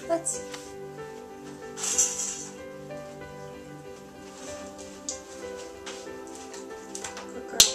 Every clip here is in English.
Let's see. Good girl.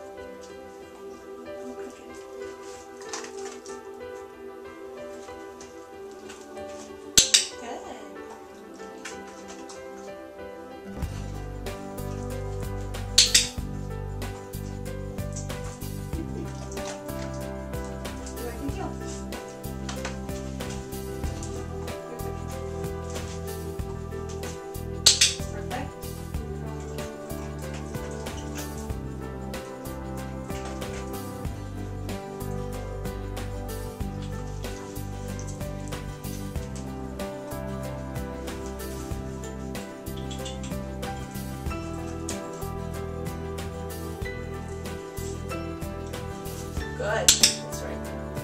Good. That's right.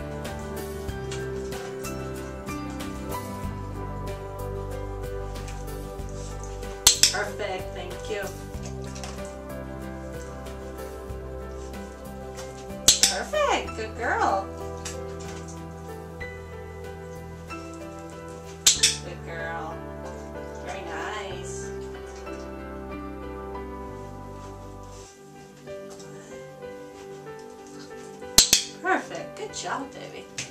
Perfect. Thank you. Perfect. Good girl. Good girl. Very nice. Perfect. Good job, baby.